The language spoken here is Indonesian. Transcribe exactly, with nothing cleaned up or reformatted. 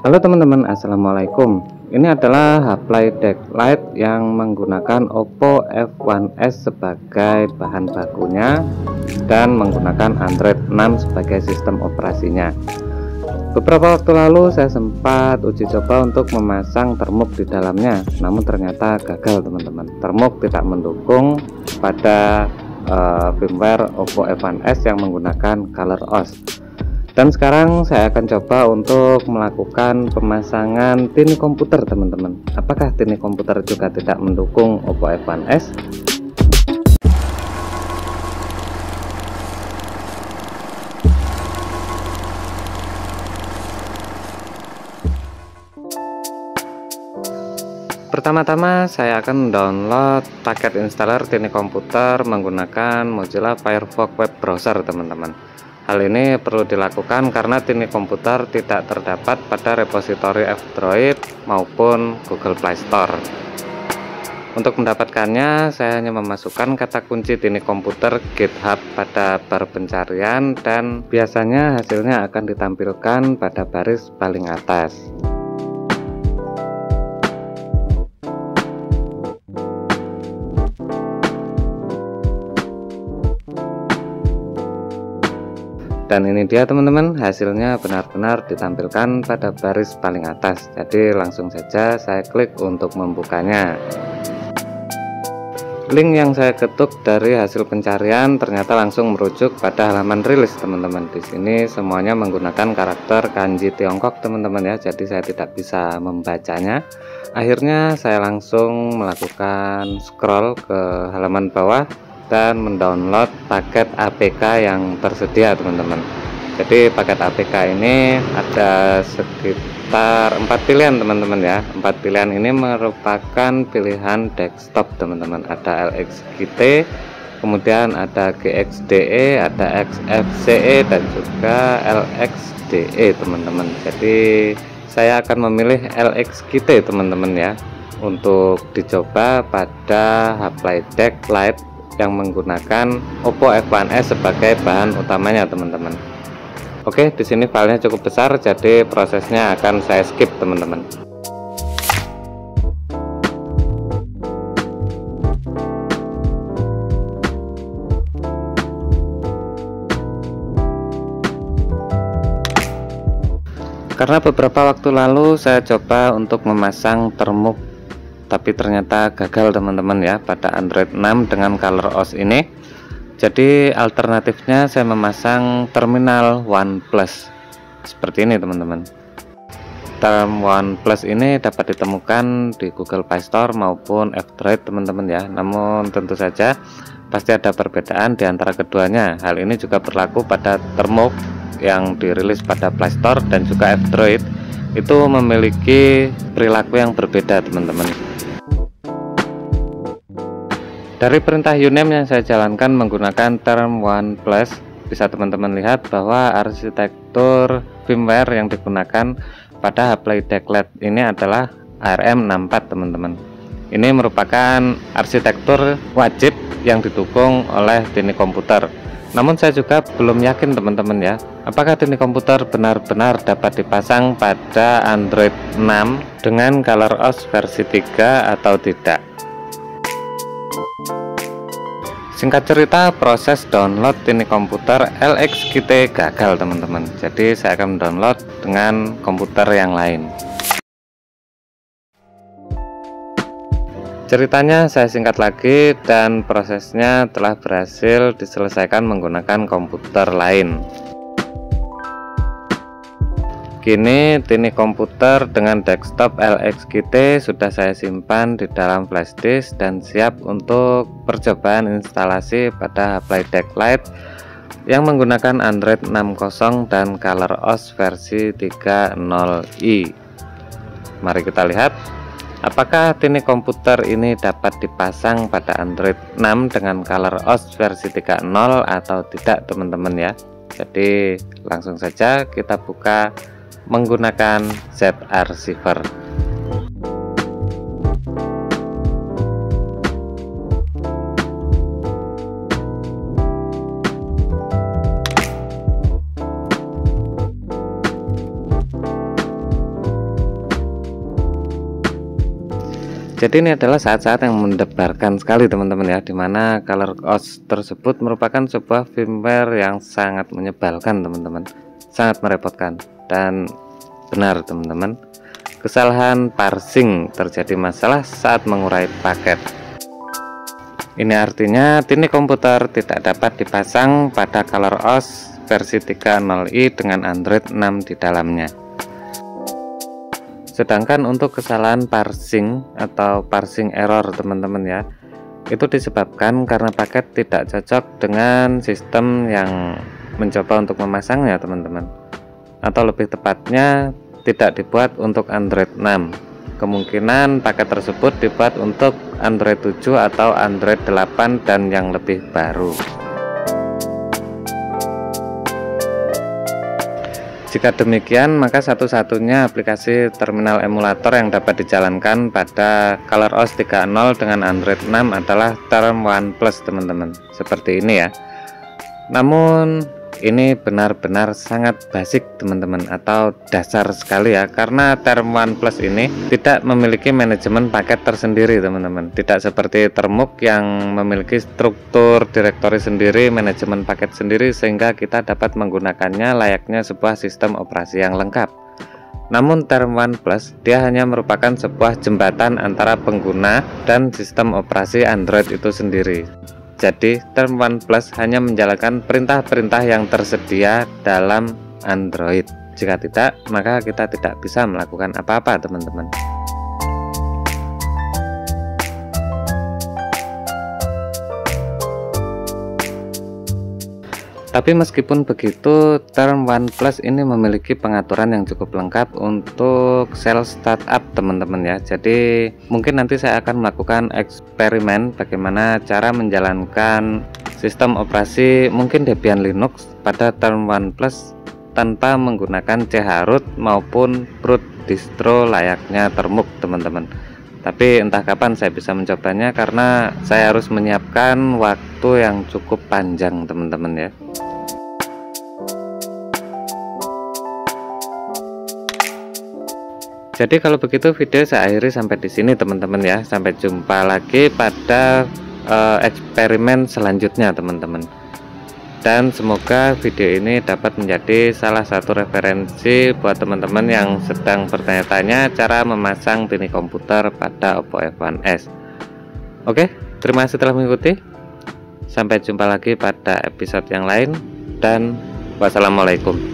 Halo teman-teman, assalamualaikum. Ini adalah H-Play Decklight yang menggunakan Oppo F satu S sebagai bahan bakunya dan menggunakan Android enam sebagai sistem operasinya. Beberapa waktu lalu saya sempat uji coba untuk memasang termuk di dalamnya, namun ternyata gagal teman-teman. Termuk tidak mendukung pada uh, firmware Oppo F satu S yang menggunakan ColorOS. Dan sekarang saya akan coba untuk melakukan pemasangan tiny komputer teman-teman. Apakah tiny komputer juga tidak mendukung Oppo F satu S? Pertama-tama saya akan download paket installer tiny komputer menggunakan Mozilla Firefox Web Browser teman-teman. Hal ini perlu dilakukan karena tiny komputer tidak terdapat pada repositori F-Droid maupun Google Play Store. Untuk mendapatkannya, saya hanya memasukkan kata kunci tiny komputer GitHub pada bar pencarian dan biasanya hasilnya akan ditampilkan pada baris paling atas. Dan ini dia teman-teman, hasilnya benar-benar ditampilkan pada baris paling atas. Jadi langsung saja saya klik untuk membukanya. Link yang saya ketuk dari hasil pencarian ternyata langsung merujuk pada halaman rilis teman-teman. Di sini semuanya menggunakan karakter kanji Tiongkok teman-teman ya. Jadi saya tidak bisa membacanya. Akhirnya saya langsung melakukan scroll ke halaman bawah dan mendownload paket A P K yang tersedia teman-teman. Jadi paket A P K ini ada sekitar empat pilihan teman-teman ya. Empat pilihan ini merupakan pilihan desktop teman-teman. Ada L X G T, kemudian ada G X D E, ada X F C E dan juga L X D E teman-teman. Jadi saya akan memilih L X G T teman-teman ya, untuk dicoba pada H-Play Decklight yang menggunakan Oppo F satu S sebagai bahan utamanya teman-teman. Oke, di sini filenya cukup besar, jadi prosesnya akan saya skip teman-teman. Karena beberapa waktu lalu saya coba untuk memasang termuk, tapi ternyata gagal teman-teman ya pada Android enam dengan ColorOS ini. Jadi alternatifnya saya memasang terminal OnePlus seperti ini teman-teman. Term OnePlus ini dapat ditemukan di Google Play Store maupun F-Droid teman-teman ya. Namun tentu saja pasti ada perbedaan di antara keduanya. Hal ini juga berlaku pada termuk yang dirilis pada Play Store dan juga F-Droid. Itu memiliki perilaku yang berbeda teman-teman. Dari perintah uname yang saya jalankan menggunakan term OnePlus, bisa teman-teman lihat bahwa arsitektur firmware yang digunakan pada H-Play Decklight ini adalah A R M enam puluh empat teman-teman. Ini merupakan arsitektur wajib yang didukung oleh tiny komputer. Namun saya juga belum yakin teman-teman ya, apakah tiny komputer benar-benar dapat dipasang pada Android enam dengan ColorOS versi tiga atau tidak. Singkat cerita, proses download tiny komputer L X G T gagal teman-teman. Jadi saya akan download dengan komputer yang lain. Ceritanya saya singkat lagi dan prosesnya telah berhasil diselesaikan menggunakan komputer lain. Kini tiny komputer dengan desktop L X G T sudah saya simpan di dalam flash disk dan siap untuk percobaan instalasi pada H-Play Decklight yang menggunakan Android enam titik nol dan ColorOS versi tiga titik nol i. Mari kita lihat apakah tiny komputer ini dapat dipasang pada Android enam dengan ColorOS versi tiga titik nol atau tidak teman-teman ya. Jadi langsung saja kita buka menggunakan Z-Archiver. Jadi ini adalah saat-saat yang mendebarkan sekali teman-teman ya, dimana ColorOS tersebut merupakan sebuah firmware yang sangat menyebalkan teman-teman, sangat merepotkan. Dan benar teman-teman, kesalahan parsing terjadi masalah saat mengurai paket. Ini artinya Tiny komputer tidak dapat dipasang pada ColorOS versi tiga titik nol i dengan Android enam di dalamnya. Sedangkan untuk kesalahan parsing atau parsing error teman-teman ya, itu disebabkan karena paket tidak cocok dengan sistem yang mencoba untuk memasangnya teman-teman, atau lebih tepatnya tidak dibuat untuk Android enam. Kemungkinan paket tersebut dibuat untuk Android tujuh atau Android delapan dan yang lebih baru. Jika demikian, maka satu-satunya aplikasi terminal emulator yang dapat dijalankan pada ColorOS tiga titik nol dengan Android enam adalah Term OnePlus teman-teman, seperti ini ya. Namun ini benar-benar sangat basic teman-teman, atau dasar sekali ya, karena Term OnePlus ini tidak memiliki manajemen paket tersendiri teman-teman. Tidak seperti Termux yang memiliki struktur direktori sendiri, manajemen paket sendiri, sehingga kita dapat menggunakannya layaknya sebuah sistem operasi yang lengkap. Namun Term OnePlus dia hanya merupakan sebuah jembatan antara pengguna dan sistem operasi Android itu sendiri. Jadi Term OnePlus hanya menjalankan perintah-perintah yang tersedia dalam Android. Jika tidak, maka kita tidak bisa melakukan apa-apa teman-teman. Tapi meskipun begitu, Term OnePlus ini memiliki pengaturan yang cukup lengkap untuk sel startup teman-teman ya. Jadi mungkin nanti saya akan melakukan eksperimen bagaimana cara menjalankan sistem operasi mungkin Debian Linux pada Term OnePlus tanpa menggunakan chroot maupun root distro layaknya Termux teman-teman. Tapi entah kapan saya bisa mencobanya karena saya harus menyiapkan waktu yang cukup panjang teman-teman ya. Jadi kalau begitu video saya akhiri sampai di sini teman-teman ya. Sampai jumpa lagi pada uh, eksperimen selanjutnya teman-teman. Dan semoga video ini dapat menjadi salah satu referensi buat teman-teman yang sedang bertanya-tanya cara memasang Tiny komputer pada Oppo F satu s. Oke, terima kasih telah mengikuti. Sampai jumpa lagi pada episode yang lain dan wassalamualaikum.